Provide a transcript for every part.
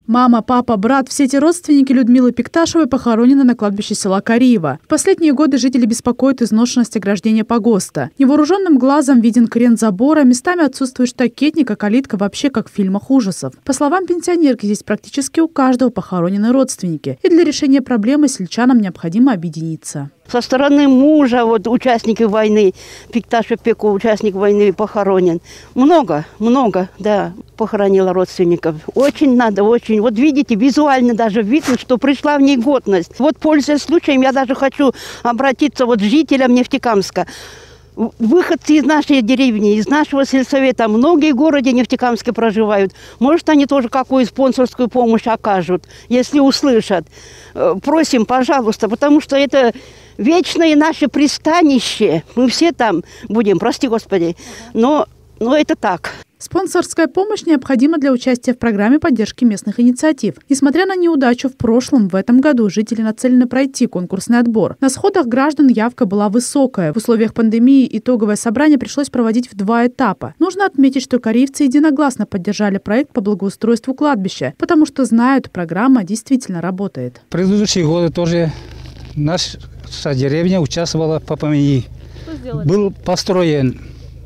Мама, папа, брат – все эти родственники Людмилы Пикташевой похоронены на кладбище села Кариево. В последние годы жители беспокоят изношенность ограждения погоста. Невооруженным глазом виден крен забора, местами отсутствует штакетник, а калитка вообще как в фильмах ужасов. По словам пенсионерки, здесь практически у каждого похоронены родственники. И для решения проблемы сельчанам необходимо объединиться. Со стороны мужа, вот участники войны, Пикташев Пеко, участник войны, похоронен. Много, да, похоронила родственников. Очень надо, очень. Вот видите, визуально даже видно, что пришла в негодность. Вот, пользуясь случаем, я даже хочу обратиться вот к жителям Нефтекамска. Выходцы из нашей деревни, из нашего сельсовета, многие в городе Нефтекамске проживают. Может, они тоже какую спонсорскую помощь окажут, если услышат. Просим, пожалуйста, потому что это вечное наше пристанище. Мы все там будем, прости Господи, но это так. Спонсорская помощь необходима для участия в программе поддержки местных инициатив. Несмотря на неудачу в прошлом, в этом году жители нацелены пройти конкурсный отбор. На сходах граждан явка была высокая. В условиях пандемии итоговое собрание пришлось проводить в 2 этапа. Нужно отметить, что кариевцы единогласно поддержали проект по благоустройству кладбища, потому что знают, программа действительно работает. В предыдущие годы тоже наша деревня участвовала по ПМИ. Был построен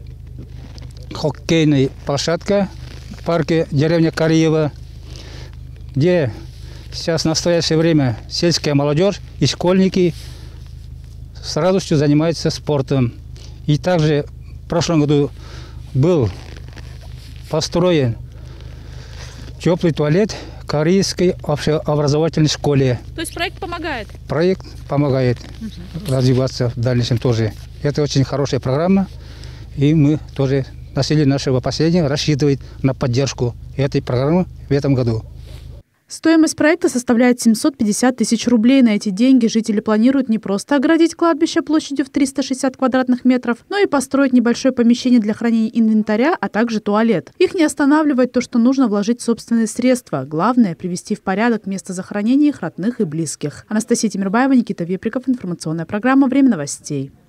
хоккейная площадка в парке деревня Кариево, где сейчас в настоящее время сельская молодежь и школьники с радостью занимаются спортом. И также в прошлом году был построен теплый туалет в Кариевской общеобразовательной школе. То есть проект помогает? Проект помогает развиваться в дальнейшем тоже. Это очень хорошая программа, и мы тоже население нашего поселения рассчитывает на поддержку этой программы в этом году. Стоимость проекта составляет 750 тысяч рублей. На эти деньги жители планируют не просто оградить кладбище площадью в 360 квадратных метров, но и построить небольшое помещение для хранения инвентаря, а также туалет. Их не останавливает то, что нужно вложить собственные средства. Главное – привести в порядок место захоронения их родных и близких. Анастасия Тимирбаева, Никита Веприков. Информационная программа «Время новостей».